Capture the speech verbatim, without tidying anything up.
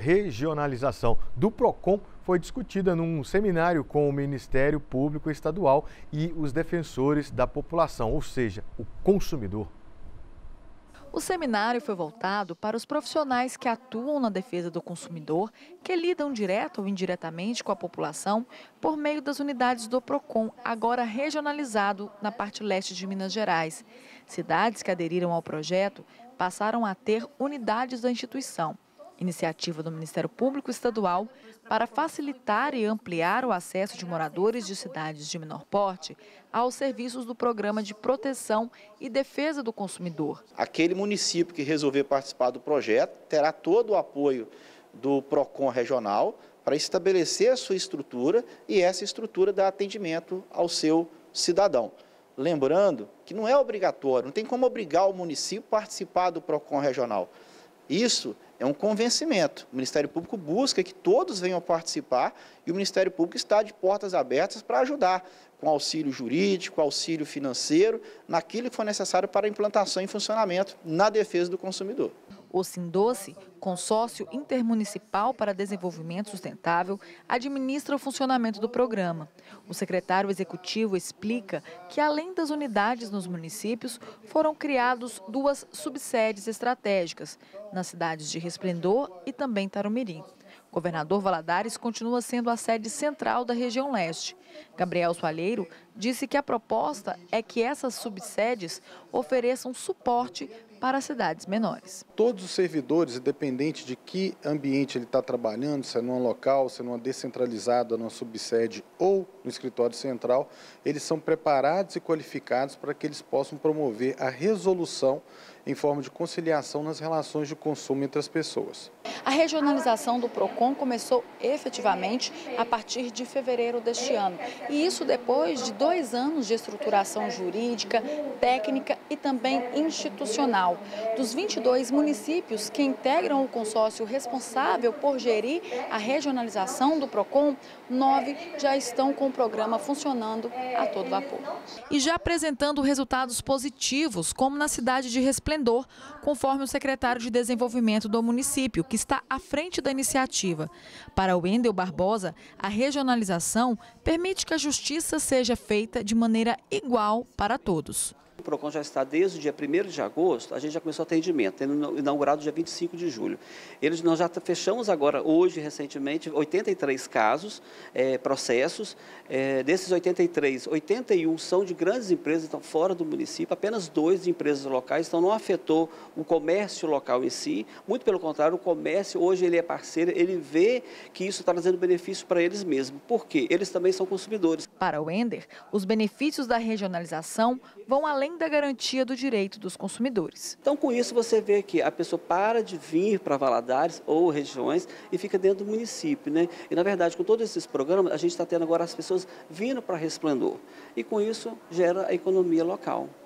regionalização do PROCON foi discutida num seminário com o Ministério Público Estadual e os defensores da população, ou seja, o consumidor. O seminário foi voltado para os profissionais que atuam na defesa do consumidor, que lidam direto ou indiretamente com a população por meio das unidades do PROCON, agora regionalizado na parte leste de Minas Gerais. Cidades que aderiram ao projeto passaram a ter unidades da instituição. Iniciativa do Ministério Público Estadual para facilitar e ampliar o acesso de moradores de cidades de menor porte aos serviços do Programa de Proteção e Defesa do Consumidor. Aquele município que resolver participar do projeto terá todo o apoio do PROCON regional para estabelecer a sua estrutura e essa estrutura dá atendimento ao seu cidadão. Lembrando que não é obrigatório, não tem como obrigar o município a participar do PROCON regional. Isso é um convencimento. O Ministério Público busca que todos venham participar e o Ministério Público está de portas abertas para ajudar com auxílio jurídico, auxílio financeiro, naquilo que for necessário para a implantação e funcionamento na defesa do consumidor. O Sindoce, Consórcio Intermunicipal para Desenvolvimento Sustentável, administra o funcionamento do programa. O secretário executivo explica que, além das unidades nos municípios, foram criados duas subsedes estratégicas, nas cidades de Resplendor e também Tarumirim. Governador Valadares continua sendo a sede central da região leste. Gabriel Soalheiro disse que a proposta é que essas subsedes ofereçam suporte para cidades menores. Todos os servidores, independente de que ambiente ele está trabalhando, se é numa local, se é numa descentralizada, numa subsede ou no escritório central, eles são preparados e qualificados para que eles possam promover a resolução em forma de conciliação nas relações de consumo entre as pessoas. A regionalização do PROCON começou efetivamente a partir de fevereiro deste ano. E isso depois de dois anos de estruturação jurídica, técnica e também institucional. Dos vinte e dois municípios que integram o consórcio responsável por gerir a regionalização do PROCON, nove já estão com o programa funcionando a todo vapor. E já apresentando resultados positivos, como na cidade de Resplendor, conforme o secretário de Desenvolvimento do município, que está à frente da iniciativa. Para Wendel Barbosa, a regionalização permite que a justiça seja feita de maneira igual para todos. O PROCON já está desde o dia primeiro de agosto, a gente já começou o atendimento, tendo inaugurado dia vinte e cinco de julho. Eles, nós já fechamos agora, hoje, recentemente, oitenta e três casos, é, processos. É, desses oitenta e três, oitenta e um são de grandes empresas, estão fora do município, apenas dois de empresas locais, então não afetou o comércio local em si. Muito pelo contrário, o comércio, hoje ele é parceiro, ele vê que isso está trazendo benefício para eles mesmos. Por quê? Eles também são consumidores. Para o Wender, os benefícios da regionalização vão além da garantia do direito dos consumidores. Então, com isso, você vê que a pessoa para de vir para Valadares ou regiões e fica dentro do município, né? E, na verdade, com todos esses programas, a gente está tendo agora as pessoas vindo para Resplendor. E, com isso, gera a economia local.